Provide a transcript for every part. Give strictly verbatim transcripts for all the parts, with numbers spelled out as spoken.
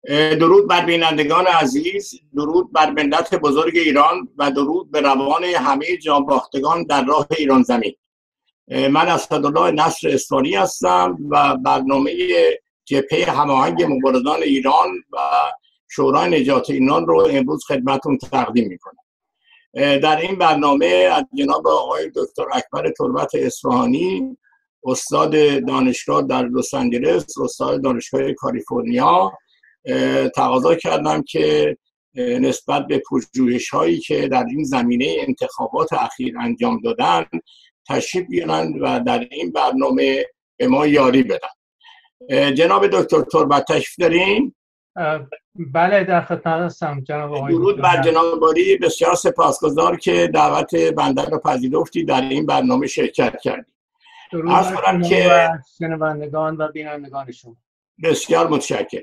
درود بر بینندگان عزیز، درود بر ملت بزرگ ایران و درود به روان همه جانباختگان در راه ایران زمین. من اسدالله نصر اصفهانی هستم و برنامه جبهه هماهنگ مبارزان ایران و شورای نجات ایران رو امروز خدمتتون تقدیم میکنم. در این برنامه از جناب آقای دکتر اکبر تربت اصفهانی، استاد دانشگاه در لس آنجلس، استاد دانشگاه کالیفرنیا، تقاضا کردم که نسبت به پژوهش هایی که در این زمینه انتخابات اخیر انجام دادن تشریف بیارن و در این برنامه به ما یاری بدن. جناب دکتر تربت تشریف دارین؟ بله در خدمت هستم جناب آقای. درود بر جناب باری، بسیار سپاسگزار که دعوت بنده رو پذیرفتی در این برنامه شرکت کردید. درود بر که شنوندگان و بینندگان شما. بسیار متشکرم.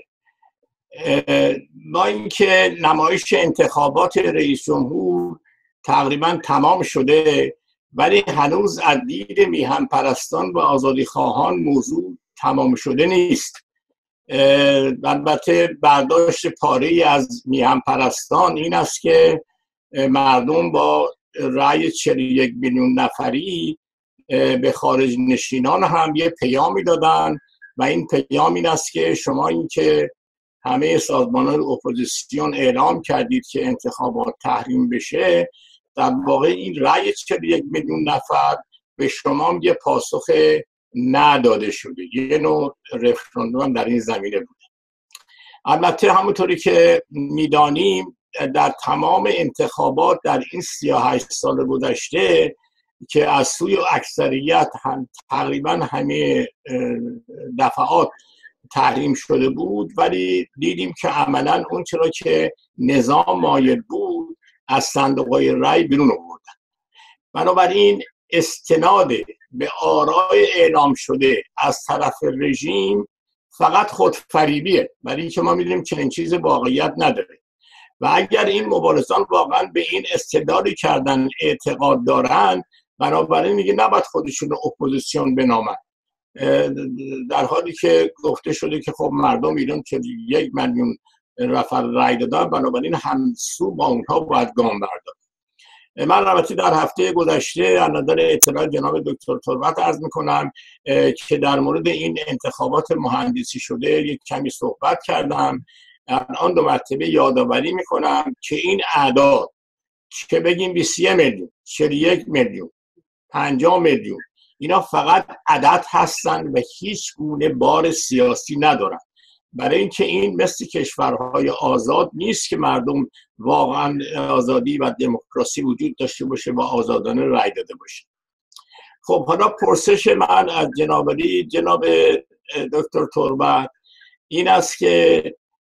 با اینکه نمایش انتخابات رئیس جمهور تقریبا تمام شده، ولی هنوز از دید میهن پرستان و آزادی خواهان موضوع تمام شده نیست. البته برداشت پاره‌ای از میهن پرستان این است که مردم با رأی چهل و یک میلیون نفری به خارج نشینان هم یه پیامی دادن و این پیام این است که شما این که همه سازمان‌های اپوزیسیون اعلام کردید که انتخابات تحریم بشه، در واقع این رأی چهل و یک میلیون نفر به شما یه پاسخ نداده شده، یه نوع رفراندوم در این زمینه بوده. البته همونطوری که میدانیم در تمام انتخابات در این سی و هشت سال گذشته که از سوی اکثریت هم تقریبا همه دفعات تحریم شده بود، ولی دیدیم که عملا اون چرا که نظام مایل بود از صندوق‌های رای بیرون آوردن. بنابراین استناد به آرای اعلام شده از طرف رژیم فقط خودفریبیه، ولی که ما می‌دونیم چنین چیز واقعیت نداره. و اگر این مبارزان واقعا به این استدلالی کردن اعتقاد دارن، بنابراین میگه نباید خودشون رو اپوزیسیون بنامن، در حالی که گفته شده که خب مردم ایران که یک میلیون نفر رای دادن، بنابراین همسو با اونها باید گام بردارن. من البته در هفته گذشته از نظر اطلاع جناب دکتر تربت عرض میکنم که در مورد این انتخابات مهندسی شده یک کمی صحبت کردم. الان دو مرتبه یادآوری میکنم که این اعداد که بگیم بیست و یک میلیون، چهل و یک میلیون، پنجاه میلیون، اینا فقط عدد هستن و هیچ گونه بار سیاسی ندارن، برای اینکه این مثل کشورهای آزاد نیست که مردم واقعا آزادی و دموکراسی وجود داشته باشه و آزادانه رای داده باشه. خب حالا پرسش من از جناب علی جناب دکتر تربت این است که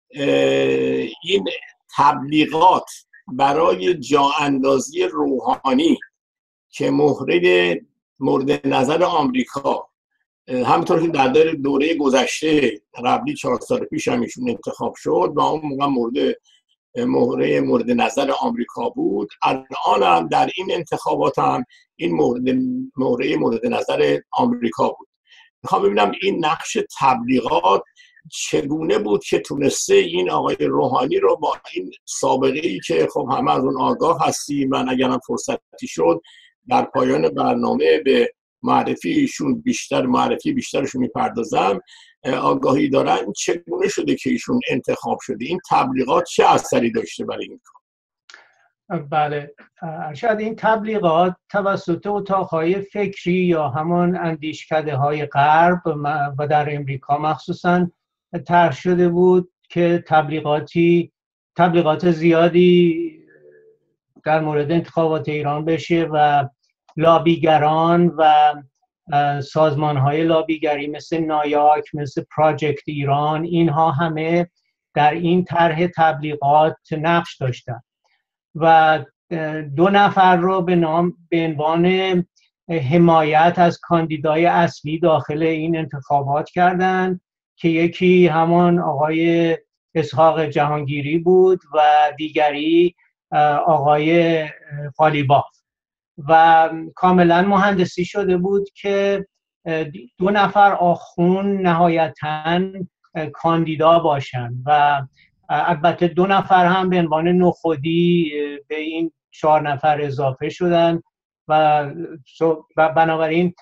این تبلیغات برای جا اندازی روحانی که مورد مورد نظر آمریکا، همونطور که در دوره گذشته قبلی چهار سال پیش هم ایشون انتخاب شد و اون موقع مورد مهره مورد نظر آمریکا بود، الان هم در این انتخابات هم این مورد مهره مورد نظر آمریکا بود. میخوام ببینم این نقش تبلیغات چگونه بود که تونسته این آقای روحانی رو با این سابقه ای که خب همه از اون آگاه هستیم، من اگرم فرصتی شد در پایان برنامه به معرفی ایشون بیشتر معرفی بیشترشون میپردازم، آگاهی دارن چگونه شده که ایشون انتخاب شده، این تبلیغات چه اثری داشته برای این کار؟ بله، شاید این تبلیغات توسط اتاقهای فکری یا همان اندیشکده های غرب و در امریکا مخصوصا طرح شده بود که تبلیغاتی تبلیغات زیادی در مورد انتخابات ایران بشه و لابیگران و سازمان‌های لابیگری مثل نایاک، مثل پراجکت ایران، اینها همه در این طرح تبلیغات نقش داشتن و دو نفر رو به نام به عنوان حمایت از کاندیدای اصلی داخل این انتخابات کردند که یکی همان آقای اسحاق جهانگیری بود و دیگری آقای قالیباف و کاملا مهندسی شده بود که دو نفر آخون نهایتاً کاندیدا باشن و البته دو نفر هم به عنوان نخودی به این چهار نفر اضافه شدن و بنابراین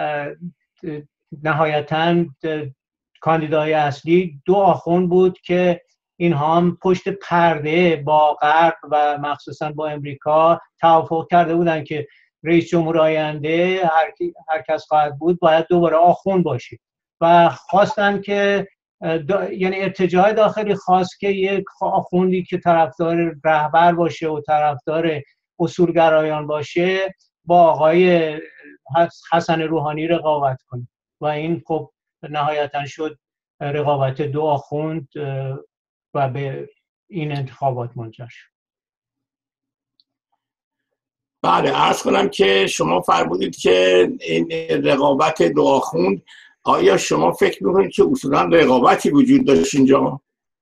نهایتاً کاندیدای اصلی دو آخوند بود که اینها هم پشت پرده با غرب و مخصوصاً با امریکا توافق کرده بودن که رئیس جمهور آینده هر, هر کس خواهد بود باید دوباره آخوند باشه و خواستن که یعنی ارتجاع داخلی خواست که یک آخوندی که طرفدار رهبر باشه و طرفدار اصولگرایان باشه با آقای حسن روحانی رقابت کنه و این خب نهایتا شد رقابت دو آخوند و به این انتخابات منجر شد. بله، عرض کنم که شما فرمودید که این رقابت دو آخوند، آیا شما فکر میکنید که اصولا رقابتی وجود داشت اینجا؟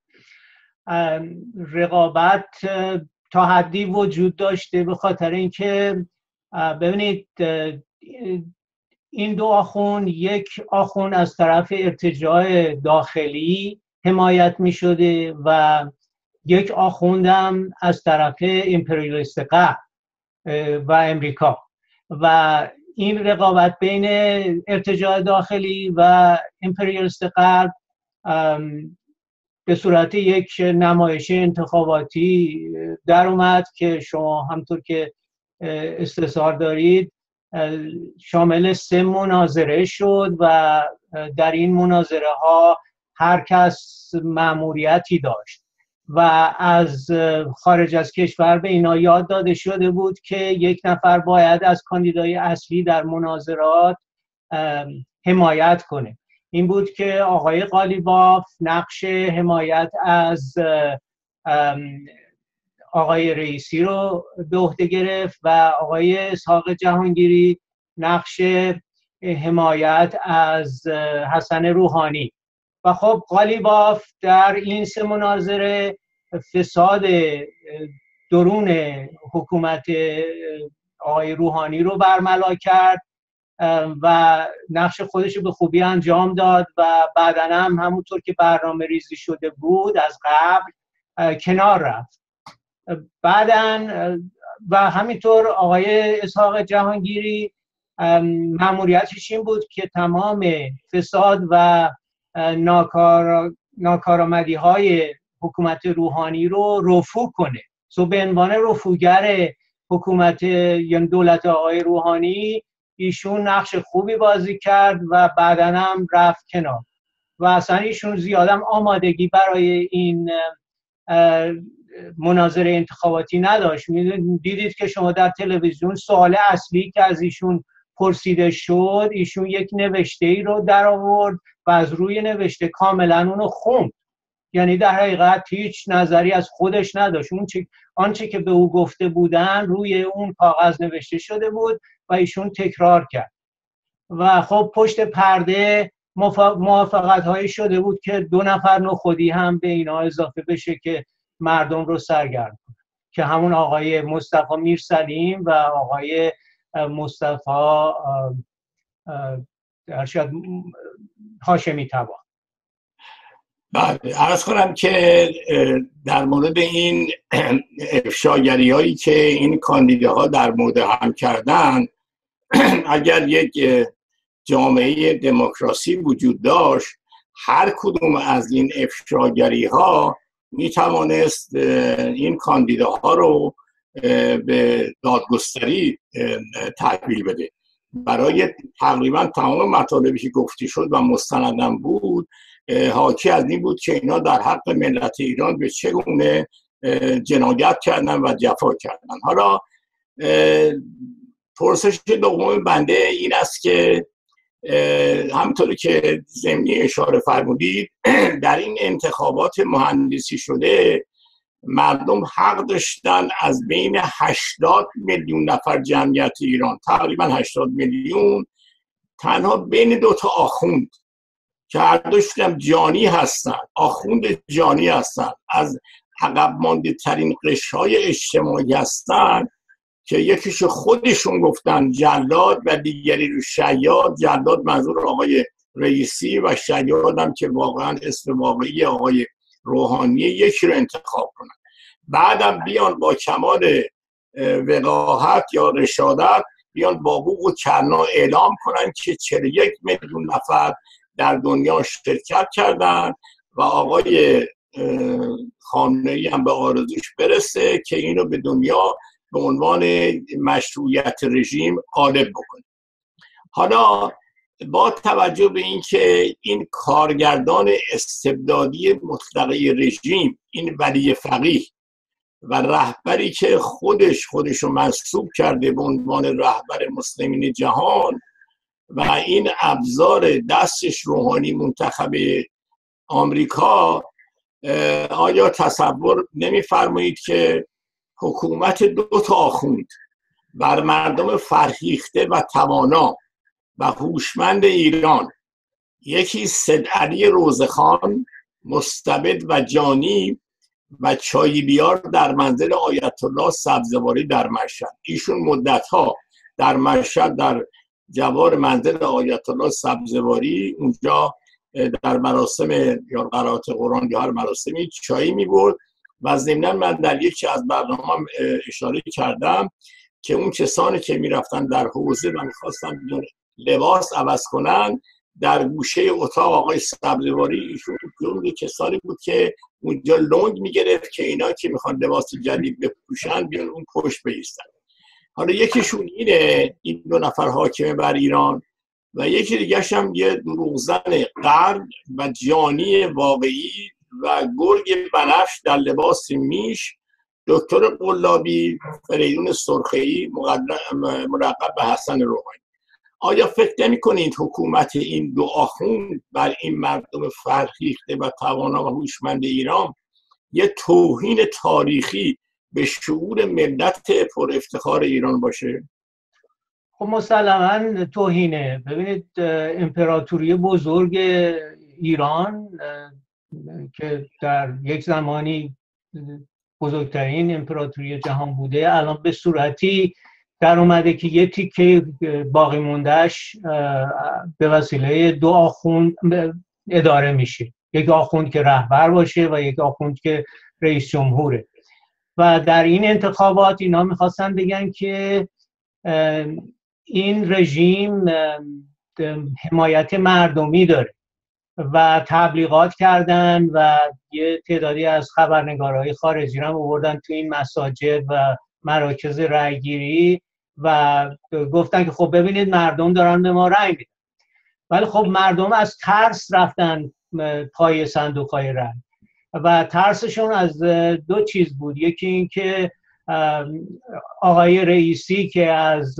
رقابت تا حدی وجود داشته به خاطر اینکه ببینید این دو آخوند، یک آخوند از طرف ارتجاع داخلی حمایت می شده و یک آخوندم از طرف امپریالیست غرب و امریکا و این رقابت بین ارتجاع داخلی و امپریالیست غرب به صورت یک نمایش انتخاباتی در اومد که شما همطور که استحضار دارید شامل سه مناظره شد و در این مناظره ها هر کس مأموریتی داشت و از خارج از کشور به اینا یاد داده شده بود که یک نفر باید از کاندیدای اصلی در مناظرات حمایت کنه. این بود که آقای قالیباف نقش حمایت از آقای رئیسی رو به عهده گرفت و آقای اسحاق جهانگیری نقش حمایت از حسن روحانی. و خب قالیباف در این سه مناظره فساد درون حکومت آقای روحانی رو برملا کرد و نقش خودش رو به خوبی انجام داد و بعداً هم همونطور که برنامه ریزی شده بود از قبل کنار رفت. بعداً و همینطور آقای اسحاق جهانگیری مأموریتش این بود که تمام فساد و ناکار ناکارآمدی های حکومت روحانی رو رفو کنه. سو به عنوان رفوگر حکومت یعنی دولت آقای روحانی ایشون نقش خوبی بازی کرد و بعداً هم رفت کنار و اصلا ایشون زیادم آمادگی برای این مناظره انتخاباتی نداشت. دیدید که شما در تلویزیون سوال اصلی که از ایشون پرسیده شد، ایشون یک نوشته ای رو در آورد و از روی نوشته کاملا اونو خوند، یعنی در حقیقت هیچ نظری از خودش نداشت. اون چه آنچه که به او گفته بودن روی اون کاغذ نوشته شده بود و ایشون تکرار کرد و خب پشت پرده موافقت هایی شده بود که دو نفر نخودی هم به اینا اضافه بشه که مردم رو سرگرم کنه، که همون آقای مصطفی میرسلیم و آقای مصطفی ارشد هاشمی تبا. بله، عرض کنم که در مورد این افشاگری هایی که این کاندیداها در مورد هم کردن، اگر یک جامعه دموکراسی وجود داشت، هر کدوم از این افشاگری ها می توانست این کاندیداها رو به دادگستری تحویل بده. برای تقریبا تمام مطالبی که گفتی شد و مستندم بود حاکی از این بود که اینا در حق ملت ایران به چگونه جنایت کردن و جفا کردن. حالا پرسش دوم بنده این است که همونطوری که ضمنی اشاره فرمودید در این انتخابات مهندسی شده مردم حق داشتن از بین هشتاد میلیون نفر جمعیت ایران، تقریبا هشتاد میلیون، تنها بین دو تا آخوند که هر دوشون جانی هستن، آخوند جانی هستن، از عقب مانده ترین قشرهای اجتماعی هستن که یکیشو خودشون گفتن جلاد و دیگری رو شیاد. جلاد منظور آقای رئیسی و شیاد هم که واقعا اسم واقعی آقای روحانی یکی رو انتخاب کنن، بعدم بیان با کمال وقاحت یا رشادت بیان با بوق و کرنا اعلام کنن که چهل و یک میلیون نفر در دنیا شرکت کردن و آقای خامنه‌ای هم به آرزوش برسه که اینو به دنیا به عنوان مشروعیت رژیم غالب بکنه. حالا با توجه به اینکه این کارگردان استبدادی مطلقه رژیم، این ولی فقیه و رهبری که خودش خودشو منصوب کرده به عنوان رهبر مسلمین جهان و این ابزار دستش روحانی منتخب آمریکا، آیا تصور نمی‌فرمایید که حکومت دو تا آخوند بر مردم فرهیخته و توانا و هوشمند ایران، یکی سید علی روزخان مستبد و جانی و چای بیار در منزل آیت الله سبزواری در مشهد، ایشون مدت‌ها در مشهد در جوار منزل آیت الله سبزواری اونجا در مراسم یا قرائت قرآن یا هر مراسمی چای می‌برد و ضمناً من در یکی از برنامه‌ام اشاره کردم که اون کسانی که میرفتن در حوزه و میخواستن لباس عوض کنن در گوشه اتاق آقای سبزواری ایشون جمله کسانی بود که اونجا لنگ میگرفت که اینا که میخوان لباس جدید بپوشن بیان اون پشت بیستن. حالا یکیشون اینه، این دو نفر حاکم بر ایران، و یکی دیگه هم یه دروغزن قرن و جانی واقعی و گرگ بنفش در لباس میش، دکتر قلابی فریدون سرخی ملقب به حسن روحانی. آیا فکر نمی‌کنید حکومت این دو آخوند بر این مردم فرهیخته و توانا و هوشمند ایران یه توهین تاریخی به شعور ملت پر افتخار ایران باشه؟ خب مسلماً توهینه. ببینید امپراتوری بزرگ ایران که در یک زمانی بزرگترین امپراتوری جهان بوده، الان به صورتی در اومده که یه تیکه باقی موندهش به وسیله دو آخوند اداره میشه، یک آخوند که رهبر باشه و یک آخوند که رئیس جمهوره. و در این انتخابات اینا میخواستن بگن که این رژیم حمایت مردمی داره و تبلیغات کردن و یه تعدادی از خبرنگارهای خارجی هم آوردن تو این مساجد و مراکز رأیگیری و گفتن که خب ببینید مردم دارن به ما رأی میدن. ولی خب مردم از ترس رفتن پای صندوق‌های رأی و ترسشون از دو چیز بود. یکی این که آقای رئیسی که از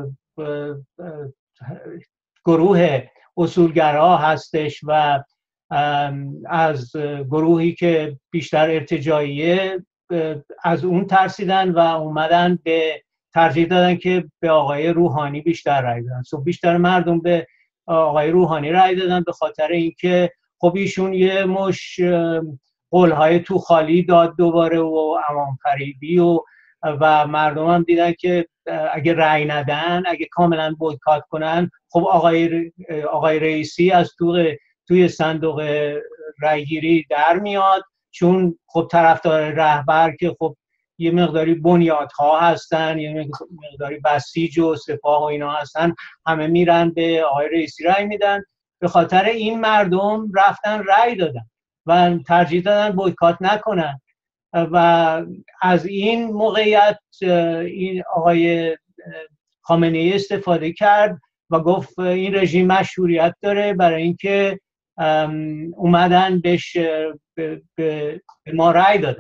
گروه اصولگرا هستش و از گروهی که بیشتر ارتجاعیه، از اون ترسیدن و اومدن به ترجیح دادن که به آقای روحانی بیشتر رأی بدن. so بیشتر مردم به آقای روحانی رأی دادن به خاطر اینکه خب ایشون یه مش قولهای تو خالی داد دوباره و عوام فریبی و و مردم هم دیدن که اگه رأی ندن، اگه کاملا بویکات کنن، خب آقای آقای رئیسی از تو توی صندوق رأیگیری در میاد، چون خب طرفدار رهبر که خب یه مقداری بنیادها هستن، یه مقداری بسیج و سپاه و اینا هستن، همه میرن به آقای رئیسی رأی میدن. به خاطر این مردم رفتن رأی دادن و ترجیح دادن بویکات نکنن و از این موقعیت این آقای خامنه‌ای استفاده کرد و گفت این رژیم مشروعیت داره برای اینکه اومدن بهش به, به ما رأی دادن.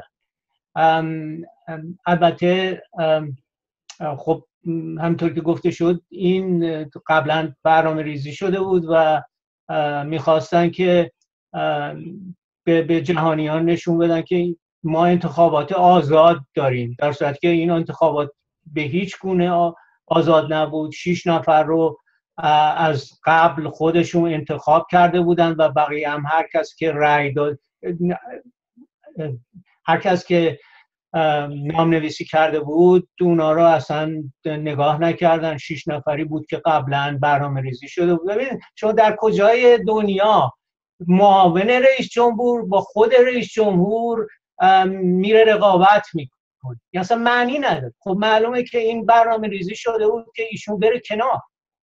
البته خب همونطور که گفته شد این قبلا برنامه ریزی شده بود و میخواستن که به, به جهانیان نشون بدن که ما انتخابات آزاد داریم، در صورتی که این انتخابات به هیچ گونه آزاد نبود. شش نفر رو از قبل خودشون انتخاب کرده بودن و بقیه هم هر کس که رأی داد، هر کس که نام نویسی کرده بود اونا رو اصلا نگاه نکردن. شش نفری بود که قبلا برنامه ریزی شده بود. ببینید شما در کجای دنیا معاون رئیس جمهور با خود رئیس جمهور میره رقابت میکنه، یا اصلا معنی نداره. خب معلومه که این برنامه ریزی شده بود که ایشون بره کنار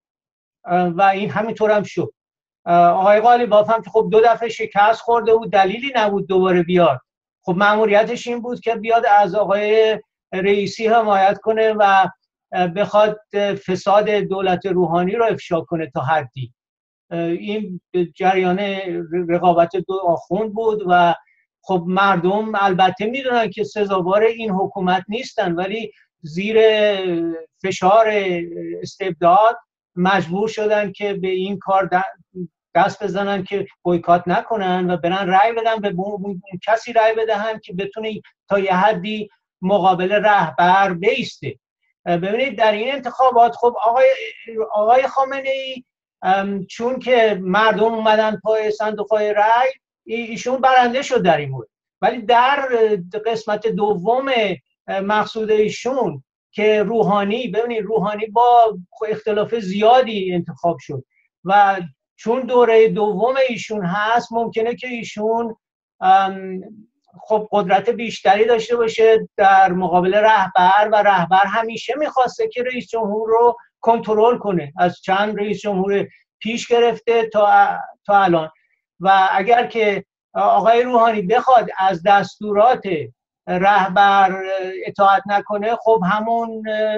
و این همینطور هم شد. آقای قالیباف هم که خب دو دفعه شکست خورده بود، دلیلی نبود دوباره بیاد. خب مأموریتش این بود که بیاد از آقای رئیسی حمایت کنه و بخواد فساد دولت روحانی رو افشا کنه تا حدی. این جریان رقابت دو آخوند بود و خب مردم البته میدونن که سزاوار این حکومت نیستن، ولی زیر فشار استبداد مجبور شدن که به این کار دست بزنن که بویکات نکنن و برن رأی بدن، به اون کسی رأی بدهن که بتونه تا یه حدی مقابل رهبر بیسته. ببینید در این انتخابات خب آقای آقای خامنه ای چون که مردم اومدن پای صندوق‌های رأی، ایشون برنده شد در این مورد. ولی در قسمت دوم مقصود ایشون که روحانی، ببینید روحانی با اختلاف زیادی انتخاب شد و چون دوره دوم ایشون هست ممکنه که ایشون خب قدرت بیشتری داشته باشه در مقابل رهبر و رهبر همیشه میخواسته که رئیس جمهور رو کنترل کنه، از چند رئیس جمهور پیش گرفته تا تا الان. و اگر که آقای روحانی بخواد از دستورات رهبر اطاعت نکنه، خب همون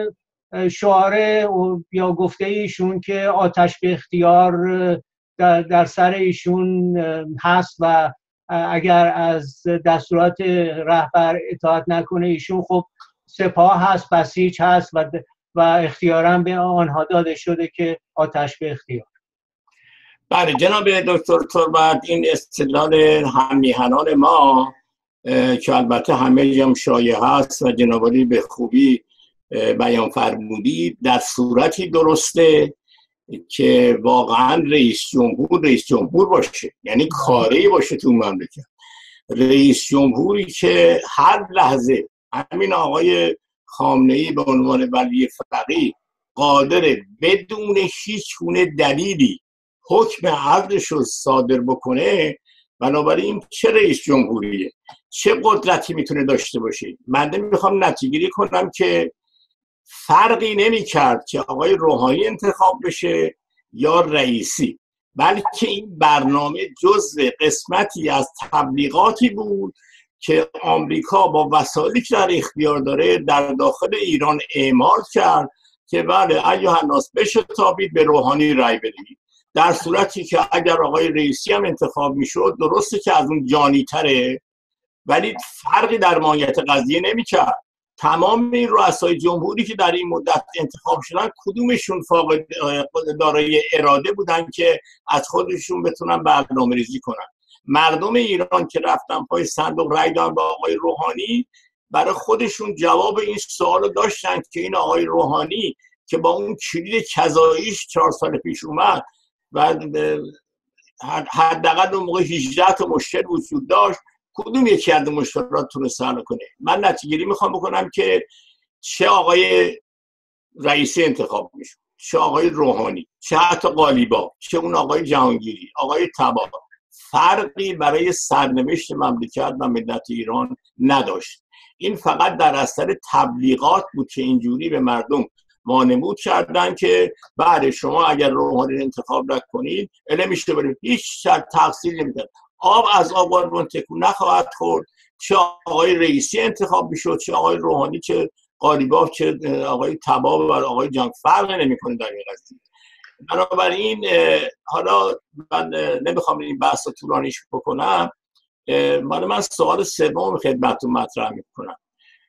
شعار یا گفته ایشون که آتش به اختیار در, در سر ایشون هست و اگر از دستورات رهبر اطاعت نکنه ایشون خب سپاه هست، بسیج هست و و اختیارا به آنها داده شده که آتش به اختیار. بله جناب دکتر تربت، این استدلال هممیهنان ما که البته همه جم شایع هست و جناب عالی به خوبی بیان فرمودید، در صورتی درسته که واقعا رئیس جمهور رئیس جمهور باشه، یعنی کاری باشه تو مملکت، رئیس جمهوری که هر لحظه همین آقای خامنه‌ای به عنوان ولی فقیه قادر بدون هیچ گونه دلیلی حکم عزلش رو صادر بکنه. بنابراین چه رئیس جمهوریه، چه قدرتی میتونه داشته باشه؟ من نمیخوام نتیجه‌گیری کنم که فرقی نمیکرد که آقای روحانی انتخاب بشه یا رئیسی، بلکه این برنامه جزء قسمتی از تبلیغاتی بود که آمریکا با وسایلی که در اختیار داره در داخل ایران اعمال کرد که بله ایها الناس بشه تابید به روحانی رای بدید، در صورتی که اگر آقای رئیسی هم انتخاب میشد درسته که از اون جانی تره ولی فرقی در ماهیت قضیه نمیکرد. تمام این رؤسای جمهوری که در این مدت انتخاب شدن کدومشون فاقد دارای اراده بودن که از خودشون بتونن برنامه ریزی کنن؟ مردم ایران که رفتن پای صندوق رای دادن با آقای روحانی برای خودشون جواب این سوال داشتن که این آقای روحانی که با اون کلید کذاییش چهار سال پیش اومد و حداقل اون موقع هجده تا مشکل وجود داشت، کدوم یکی از مشکلات تونست حل کنه؟ من نتیجه‌گیری میخوام بکنم که چه آقای رئیسی انتخاب میشه، چه آقای روحانی، چه حتی قالیباف، چه اون آقای جهانگیری، آقای طباطبایی، فرقی برای سرنوشت مملکت و ملت ایران نداشت. این فقط در اثر تبلیغات بود که اینجوری به مردم وانمود کردن که بعد شما اگر روحانی انتخاب نکنید اله میشه برید، هیچ تقصیر نمیدن، آب از آبان تکون نخواهد خورد. چه آقای رئیسی انتخاب میشد، چه آقای روحانی، چه قالیباف، چه آقای طباطبایی و آقای جنگ، فرق نمیکنه در این قضیه. بنابراین حالا من نمیخوام این بحث رو طولانیش بکنم، من من سوال سوم خدمتتون مطرح میکنم.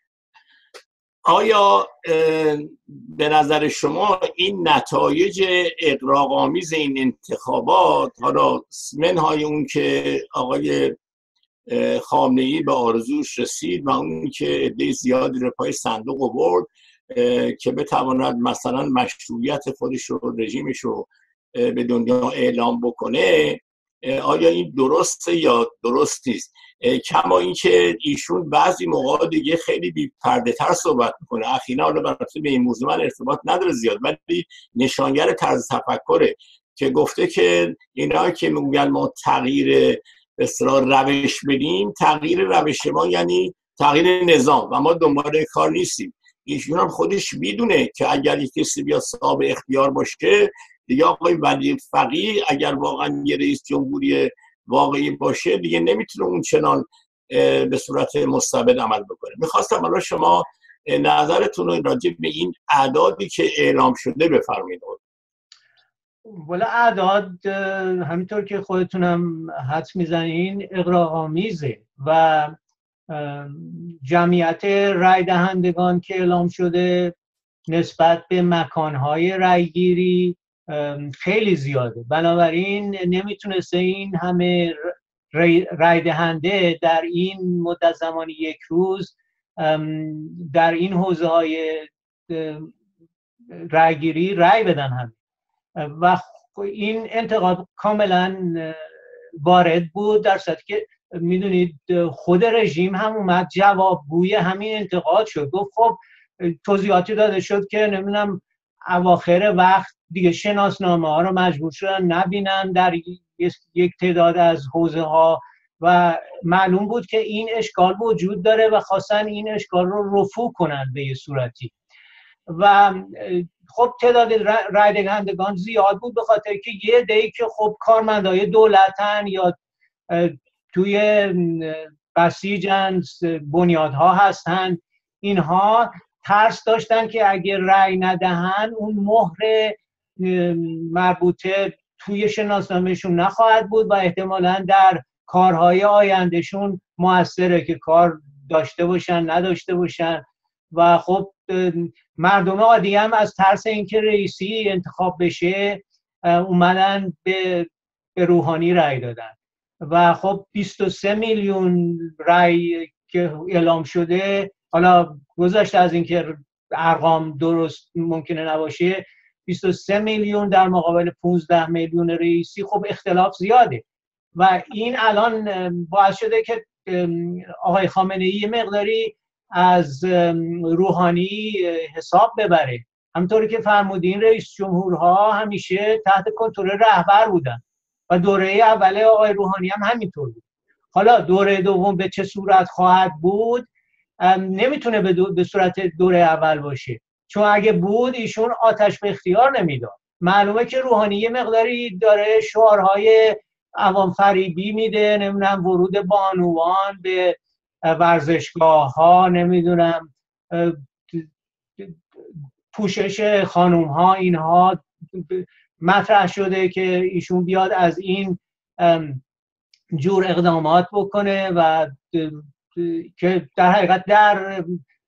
آیا به نظر شما این نتایج اغراق‌آمیز این انتخابات، حالا منهای اون که آقای خامنه‌ای به آرزوش رسید و اون که عده زیادی رو پای صندوق آورد که بتواند مثلا مشروعیت خودش رو، رژیمش رو به دنیا اعلام بکنه، آیا این درسته یا درست نیست؟ کما اینکه ایشون بعضی موقع دیگه خیلی بی پرده تر صحبت میکنه. اخیراً حالا البته به این موضوع من ارتباط نداره زیاد، ولی نشانگر طرز تفکره که گفته که اینا که میگن ما تغییر به اصطلاح روش بدیم، تغییر روش ما یعنی تغییر نظام و ما دنبال کار نیستیم. ایشون هم خودش میدونه که اگر یک کسی بیا صاحب اختیار باشه، دیگه آقای ولی فقیه اگر واقعا یه رئیس جمهوری واقعی باشه دیگه نمیتونه اون چنان به صورت مستبد عمل بکنه. میخواستم حالا شما نظرتون رو راجع به این اعدادی که اعلام شده بفرمایید. والا اعداد همینطور که خودتونم حدس میزنین اغراق‌آمیزه و جمعیت رای دهندگان که اعلام شده نسبت به مکانهای رایگیری خیلی زیاده، بنابراین نمیتونسته این همه رای دهنده در این مدت زمانی یک روز در این حوزه های رایگیری رای بدن هم. و این انتقاد کاملا وارد بود، در صورتی که میدونید خود رژیم هم اومد جوابگوی همین انتقاد شد، گفت خب توضیحاتی داده شد که نمیدونم اواخر وقت دیگه شناسنامه ها رو مجبور شدن نبینن در یک تعداد از حوزه ها و معلوم بود که این اشکال وجود داره و خواستن این اشکال رو رفع کنن به یه صورتی. و خب تعداد رای دهندگان زیاد بود به خاطر که یه عده‌ای که خب کارمندای دولتن یا توی بسیجن بنیادها هستن، اینها ترس داشتن که اگه رای ندهن اون مهر مربوطه توی شناسنامهشون نخواهد بود و احتمالاً در کارهای آیندهشون موثره که کار داشته باشن نداشته باشن. و خب مردم عادی هم از ترس اینکه رئیسی انتخاب بشه اومدن به, به روحانی رای دادن و خب بیست و سه میلیون رای که اعلام شده، حالا گذشته از اینکه ارقام درست ممکنه نباشه، بیست و سه میلیون در مقابل پانزده میلیون رئیسی، خب اختلاف زیاده و این الان باعث شده که آقای خامنه‌ای یه مقداری از روحانی حساب ببره. همونطوری که فرمودین رئیس جمهورها همیشه تحت کنترل رهبر بودن و دوره اول آقای روحانی هم همینطور بود. حالا دوره دوم به چه صورت خواهد بود نمیتونه به, دو... به صورت دوره اول باشه، چون اگه بود ایشون آتش به اختیار نمیداد. معلومه که روحانی یه مقداری داره شعارهای عوام فریبی میده، نمیدونم ورود بانوان به ورزشگاه ها، نمیدونم پوشش خانوم ها، اینها مطرح شده که ایشون بیاد از این جور اقدامات بکنه و که در حقیقت در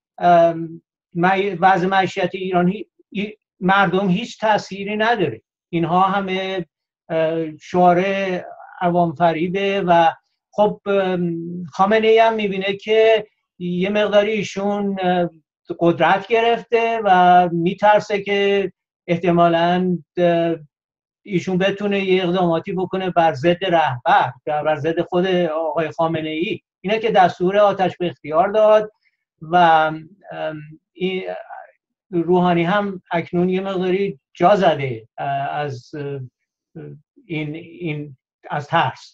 وضع معیشتی ایران مردم هیچ تأثیری نداره. اینها همه شعار عوام فریبه و خب خامنه‌ای هم میبینه که یه مقداری ایشون قدرت گرفته و میترسه که احتمالاً ایشون بتونه یه اقداماتی بکنه بر ضد رهبر، بر ضد خود آقای خامنه‌ای. اینه که دستور آتش به اختیار داد و روحانی هم اکنون یه مقداری جا زده از این این از ترس.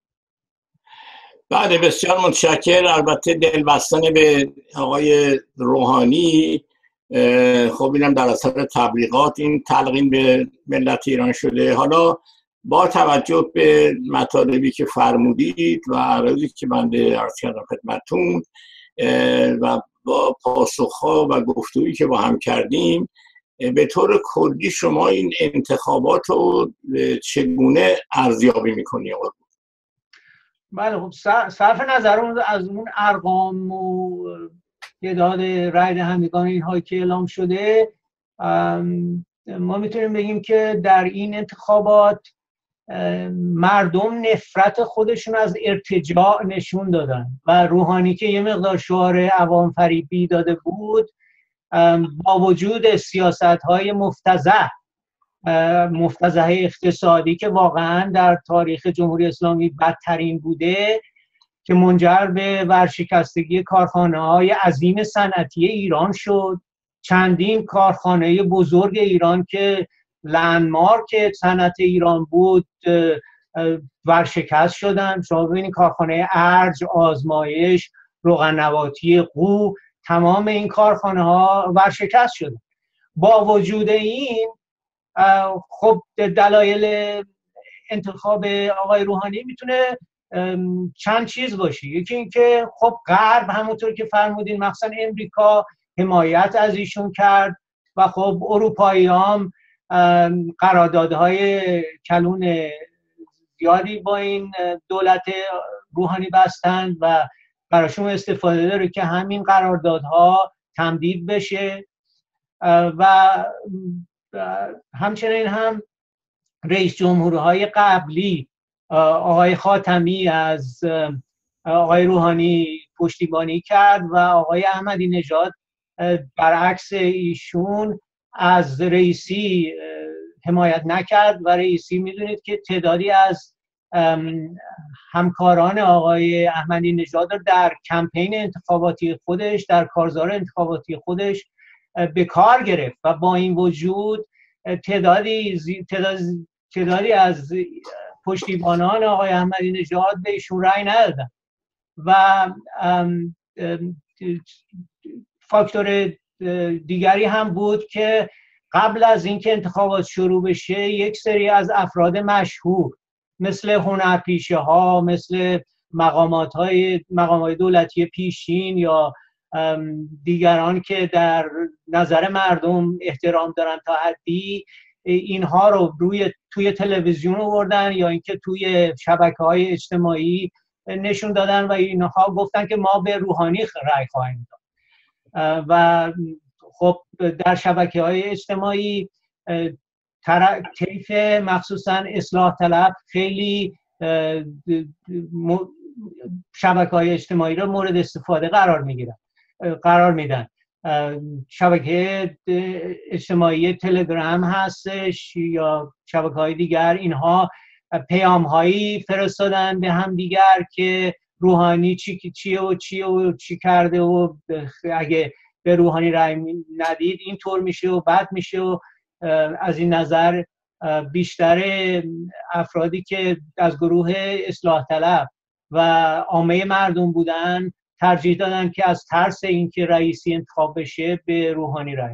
بله بسیار متشکر. البته دل بستن به آقای روحانی، خب اینم در اثر تبلیغات این تلقین به ملت ایران شده. حالا با توجه به مطالبی که فرمودید و عرضی که بنده عرض کردم خدمتتون و با پاسخها و گفتگویی که با هم کردیم، به طور کلی شما این انتخابات رو چگونه ارزیابی می‌کنید؟ بله خب صرف نظر از اون ارقام و تعداد رای دهندگان اینهایی که اعلام شده، ما میتونیم بگیم که در این انتخابات مردم نفرت خودشون از ارتجاع نشون دادن و روحانی که یه مقدار شعار عوام فریبی داده بود، با وجود سیاست‌های مفتضح مفتضح اقتصادی که واقعا در تاریخ جمهوری اسلامی بدترین بوده، که منجر به ورشکستگی کارخانه‌های عظیم صنعتی ایران شد. چندین کارخانه بزرگ ایران که لندمارک صنعت ایران بود ورشکست شدن. شما ببینید کارخانه ارج، آزمایش، روغن‌نباتی، قو، تمام این کارخانه ها ورشکست شدن. با وجود این خب دلایل انتخاب آقای روحانی میتونه چند چیز باشه. یکی اینکه خب غرب همونطور که فرمودین مثلا امریکا حمایت از ایشون کرد و خب اروپایی هم قراردادهای کلون زیادی با این دولت روحانی بستند و براشون استفاده داره که همین قراردادها تمدید بشه. و همچنین هم رئیس جمهورهای قبلی آقای خاتمی از آقای روحانی پشتیبانی کرد و آقای احمدی نژاد برعکس ایشون از رئیسی حمایت نکرد و رئیسی میدونید که تعدادی از همکاران آقای احمدی نژاد رو در کمپین انتخاباتی خودش، در کارزار انتخاباتی خودش به کار گرفت و با این وجود تعدادی تعدادی, تعدادی از پشتیبانان آقای احمدی نژاد به ایشون رأی ندادن. و ام ام فاکتور دیگری هم بود که قبل از اینکه انتخابات شروع بشه یک سری از افراد مشهور مثل هنرپیشه ها، مثل مقامات های مقامات دولتی پیشین یا دیگران که در نظر مردم احترام دارن تا حدی، اینها رو روی توی تلویزیون آوردن یا اینکه توی شبکه‌های اجتماعی نشون دادن و اینها گفتن که ما به روحانی رأی خواهیم داد. و خب در شبکه‌های اجتماعی طیف مخصوصا اصلاح طلب خیلی شبکه‌های اجتماعی رو مورد استفاده قرار میگیرن قرار میدن. شبکه اجتماعی تلگرام هستش یا شبکه‌های دیگر، اینها پیام‌هایی فرستادن به هم دیگر که روحانی چی چیه و چیه و چی کرده و اگه به روحانی رأی ندید اینطور میشه و بد میشه. و از این نظر بیشتر افرادی که از گروه اصلاح طلب و عامه مردم بودن ترجیح دادن که از ترس اینکه رئیسی انتخاب بشه به روحانی رأی.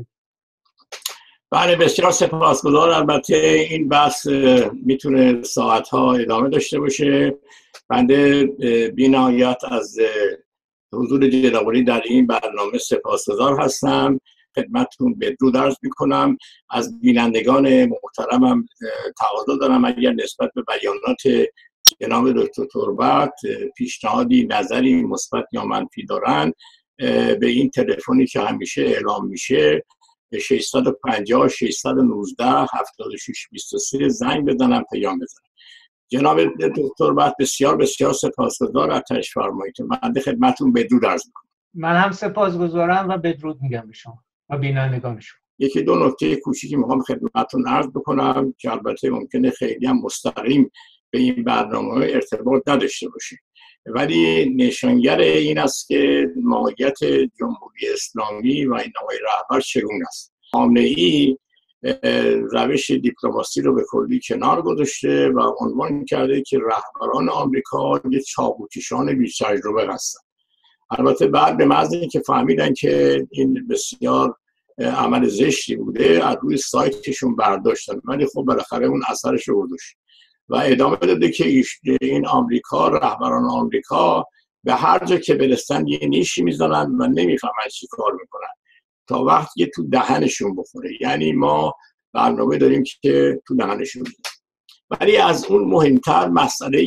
بله بسیار سپاسگزار. البته این بحث میتونه ساعتها ادامه داشته باشه. بنده بی نهایت از حضور جناب عالی در این برنامه سپاسگزار هستم. خدمتتون بدرود عرض میکنم. از بینندگان محترمم تقاضا دارم اگر نسبت به بیانات جناب دکتر تربت پیشنهادی، نظری مثبت یا منفی دارن به این تلفنی که همیشه اعلام میشه ششصد و پنجاه ششصد و نوزده هفتاد و شش بیست و سه زنگ بزنم، پیام بزنم. جناب دکتر تربت بسیار بسیار سپاسگزار از تشریف فرماییتون. من خدمتتون بدرود عرض میکنم. من هم سپاسگزارم و بدرود میگم به شما و بینندگان شما. یکی دو نکته کوچیکی میخوام خدمتتون عرض بکنم که البته ممکنه خیلی هم مستقیم به این برنامه ارتباط نداشته باشه، ولی نشانگر این است که ماهیت جمهوری اسلامی و این آقای رهبر چگونه است. خامنه‌ای روش دیپلماسی رو به کلی کنار گذاشته و عنوان کرده که رهبران آمریکا یک چاقوکشان بی‌تجربه هستند. البته بعد به محض اینکه فهمیدن که این بسیار عمل زشتی بوده از روی سایتشون برداشتن، ولی خب بالاخره اون اثرش رو گذاشت و ادامه داده که این آمریکا، رهبران آمریکا به هر جا که برسن یه نیشی میزنن و نمیفهمن چی کار میکنن تا وقتی که تو دهنشون بخوره. یعنی ما برنامه داریم که تو دهنشون بخوره. ولی از اون مهمتر مسئله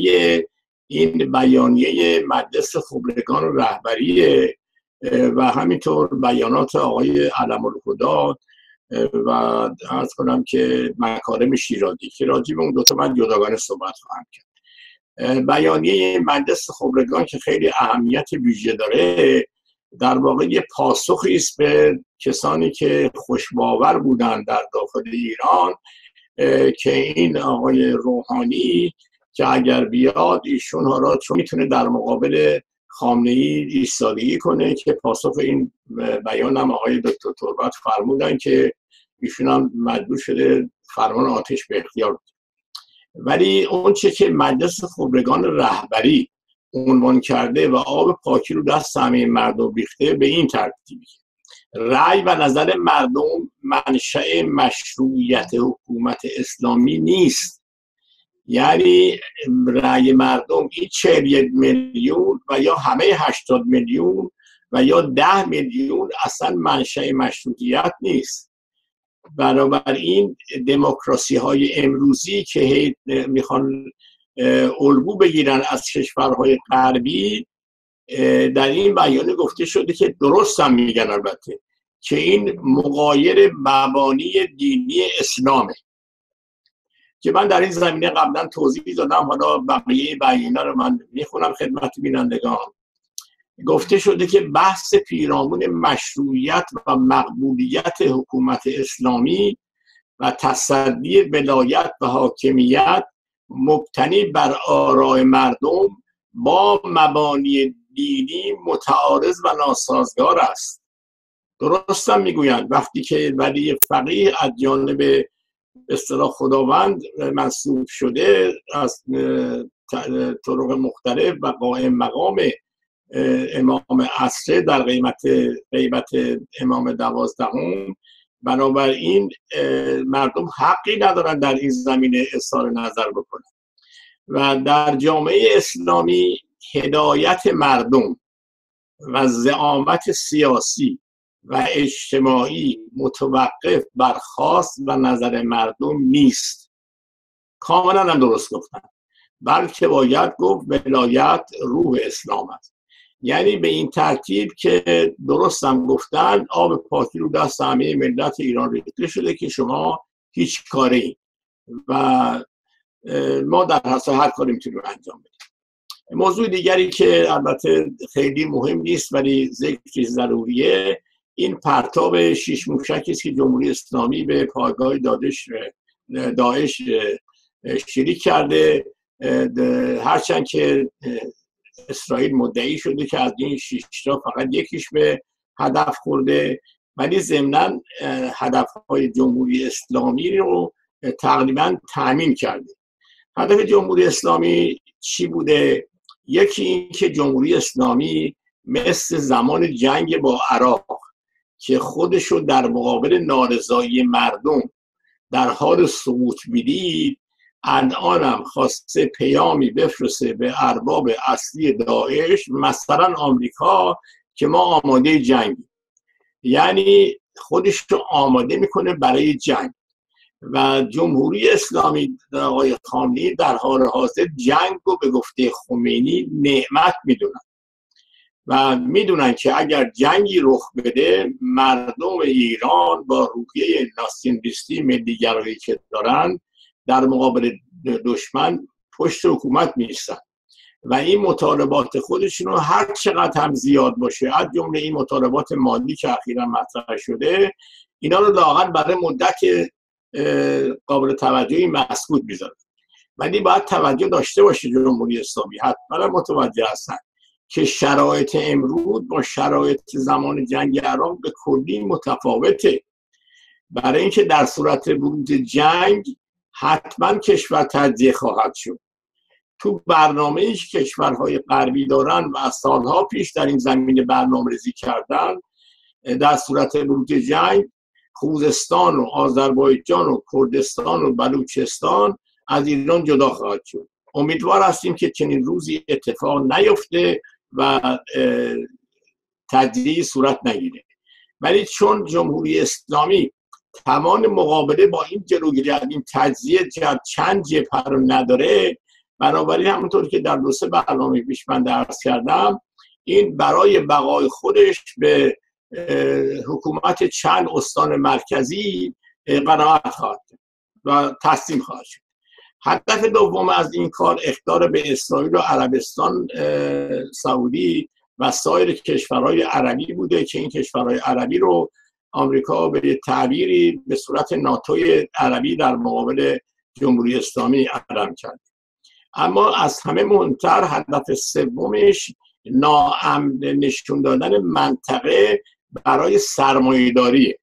این بیانیه مجلس خبرگان رهبری و همینطور بیانات آقای علم‌الهدی و عرض کنم که مکارم شیرازی که راجع به اون دو تا من جداگانه صحبت خواهم کرد. بیانیه مجلس خبرگان که خیلی اهمیت ویژه داره در واقع یه پاسخی است به کسانی که خوشباور بودن در داخل ایران که این آقای روحانی که اگر بیاد ایشون ها را چون میتونه در مقابل خامنه‌ای ایستادگی کنه، که پاسخ این بیان هم آقای دکتر تربت فرمودن که ایشون هم مجبور شده فرمان آتش به اختیار بده. ولی اون چه که مجلس خبرگان رهبری عنوان کرده و آب پاکی رو دست همه مردم ریخته به این ترتیبی: رأی و نظر مردم منشأ مشروعیت حکومت اسلامی نیست. یعنی رأی مردم این چهل میلیون و یا همه هشتاد میلیون و یا ده میلیون اصلا منشأ مشروعیت نیست. بنابراین دموکراسی های امروزی که میخوان الگو بگیرن از کشورهای غربی، در این بیانیه گفته شده که درست هم میگن البته که این مغایر مبانی دینی اسلامه، که من در این زمینه قبلا توضیح دادم. حالا بقیه بیانیه رو من میخونم خدمت بینندگان. گفته شده که بحث پیرامون مشروعیت و مقبولیت حکومت اسلامی و تصدی ولایت و حاکمیت مبتنی بر آراء مردم با مبانی دینی متعارض و ناسازگار است. درست هم میگویند وقتی که ولی فقیه از جانب اصطلاح خداوند منصوب شده از طرق مختلف و قائم مقام امام عصر در قیمت غیبت امام دوازدهم، بنابراین مردم حقی ندارن در این زمینه اظهار نظر بکنن. و در جامعه اسلامی هدایت مردم و زعامت سیاسی و اجتماعی متوقف بر خواست و نظر مردم نیست. کاملا هم درست گفتن، بلکه باید گفت ولایت روح اسلام است. یعنی به این ترتیب که درست هم گفتن آب پاکی رو دست همه ملت ایران ریخته شده که شما هیچ کاری و ما در حساب هر کاری میتونیم انجام بدیم. موضوع دیگری که البته خیلی مهم نیست ولی ذکر ضروریه، این پرتاب شش موشکی است که جمهوری اسلامی به پایگاه داعش داعش شلیک کرده. هرچند که اسرائیل مدعی شده که از این شش تا فقط یکیش به هدف خورده، ولی ضمناً هدف‌های جمهوری اسلامی رو تقریباً تأمین کرده. هدف جمهوری اسلامی چی بوده؟ یکی این که جمهوری اسلامی مثل زمان جنگ با عراق که خودشو در مقابل نارضایی مردم در حال سقوط میدید، الان هم خواسته پیامی بفرسته به ارباب اصلی داعش، مثلا آمریکا، که ما آماده جنگیم. یعنی خودش رو آماده میکنه برای جنگ. و جمهوری اسلامی آقای خامنه‌ای در حال حاضر جنگ رو به گفته خمینی نعمت میدونن و میدونن که اگر جنگی رخ بده مردم ایران با روحیه ناسیونالیستی ملی‌گرایی که دارن در مقابل دشمن پشت حکومت می‌ایستن و این مطالبات خودشون رو هر چقدر هم زیاد باشه، از جمله این مطالبات مالی که اخیراً مطرح شده، اینا رو لااقل برای مدت قابل توجهی مسکوت می‌ذاره. ولی باید توجه داشته باشه جمهوری اسلامی، حتما متوجه هستن که شرایط امروز با شرایط زمان جنگ عراق به کلی متفاوته. برای اینکه در صورت ورود جنگ حتما کشور تجزیه خواهد شد. تو برنامه‌ای که کشورهای غربی دارن و از سالها پیش در این زمینه برنامه‌ریزی کردن، در صورت ورود جنگ خوزستان و آذربایجان و کردستان و بلوچستان از ایران جدا خواهد شد. امیدوار هستیم که چنین روزی اتفاق نیفته و تجزیه صورت نگیره. ولی چون جمهوری اسلامی توان مقابله با این جلوگیری از این تجزیه چند جبهه رو نداره، بنابراین همونطور که در دو سه برنامه پیش من درس کردم، این برای بقای خودش به حکومت چند استان مرکزی قناعت خواهد و تسلیم خواهد شد. هدف دوم از این کار اخطار به اسرائیل و عربستان سعودی و سایر کشورهای عربی بوده که این کشورهای عربی رو آمریکا به تعبیری به صورت ناتوی عربی در مقابل جمهوری اسلامی علم کرد. اما از همه مهمتر هدف سومش ناامن نشون دادن منطقه برای سرمایه‌داری.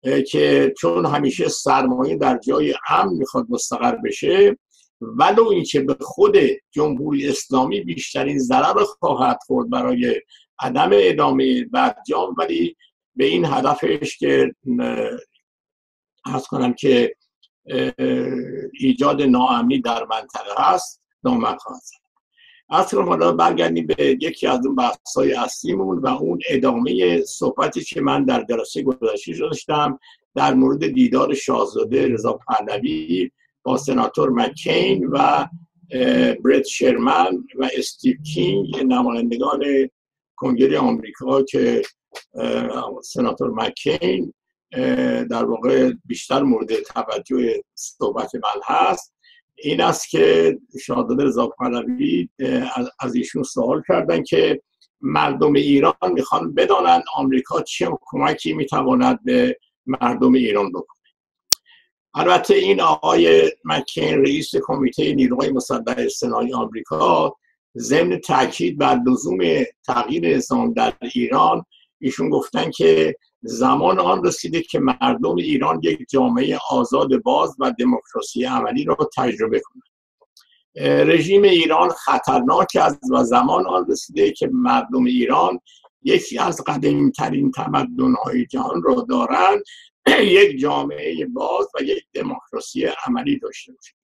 که چون همیشه سرمایه در جای امن میخواد مستقر بشه، ولو اینکه به خود جمهوری اسلامی بیشترین ضرر خواهد خورد برای عدم ادامه برجام، ولی به این هدفش که عرض کنم که ایجاد ناامنی در منطقه هست نامد خواهد زد. عرض کنم حالا برگردیم به یکی از اون بحث‌های اصلیمون و اون ادامه صحبتی که من در جلسه گذشته داشتم در مورد دیدار شاهزاده رضا پهلوی با سناتور مکین و برت شرمن و استیو کینگ، نمایندگان کنگره آمریکا که سناتور مکین در واقع بیشتر مورد توجه صحبت من هست، این است که شاهزاده رضا پهلوی از ایشون سوال کردن که مردم ایران میخوان بدانن آمریکا چه کمکی میتواند به مردم ایران بکنه. البته این آقای مکین رئیس کمیته نیروهای مسلح سنای آمریکا ضمن تاکید بر لزوم تغییر نظام در ایران، ایشون گفتن که زمان آن رسیده که مردم ایران یک جامعه آزاد باز و دموکراسی عملی را تجربه کنند. رژیم ایران خطرناک است و زمان آن رسیده که مردم ایران یکی از قدیمی‌ترین تمدن‌های جهان را دارند، یک جامعه باز و یک دموکراسی عملی داشته باشند.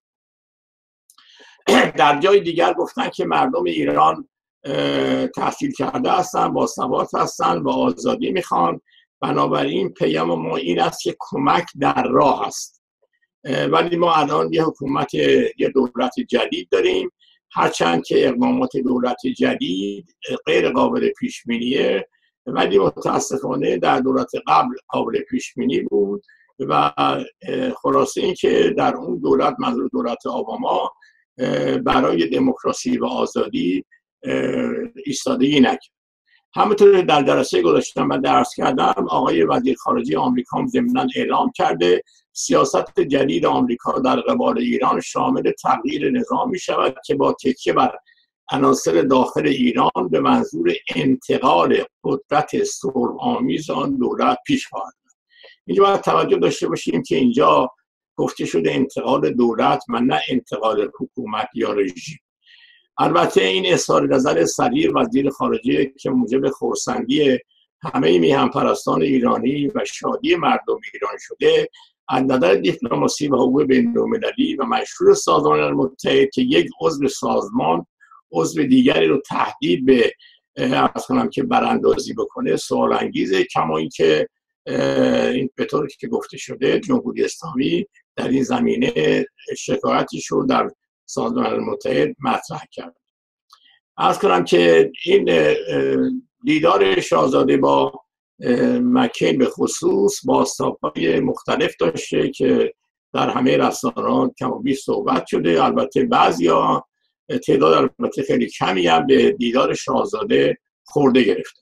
در جای دیگر گفتن که مردم ایران تحصیل کرده هستند، با سواد هستند و آزادی میخوان، بنابراین پیام ما این است که کمک در راه است. ولی ما الان یه حکومت، یه دولت جدید داریم، هرچند که اقدامات دولت جدید غیر قابل پیش بینیه، ولی متاسفانه در دولت قبل قابل پیش بینی بود و خلاصه این که در اون دولت، منظور دولت اوباما، برای دموکراسی و آزادی ایستادگی نکرد. همونطور در جلسه گذشته من درس کردم، آقای وزیر خارجه آمریکا ضمناً اعلام کرده سیاست جدید آمریکا در قبال ایران شامل تغییر نظام می شود که با تکیه بر عناصر داخل ایران به منظور انتقال قدرت صلح‌آمیز آن دولت پیش خواهد رفت. اینجا باید توجه داشته باشیم که اینجا گفته شده انتقال دولت و نه انتقال حکومت یا رژیم. البته این اظهار نظر صریح وزیر خارجه که موجب خرسندی همه میهن پرستان ایرانی و شادی مردم ایران شده، از نظر دیپلماسی و حقوق بین‌المللی و مشروع سازمان ملل متحد که یک عضو سازمان عضو دیگری رو تهدید به عرض کنم که براندازی بکنه سوال انگیزه، کما اینکه این به طوری که گفته شده جمهوری اسلامی در این زمینه شکایتش رو در سازمان ملل متحد مطرح کرد. عرض کنم که این دیدار شاهزاده با مکین به خصوص بازتاب‌های مختلف داشته که در همه رسانه‌ها کم و بیش صحبت شده. البته بعضیا تعداد البته خیلی کمی هم به دیدار شاهزاده خورده گرفتن.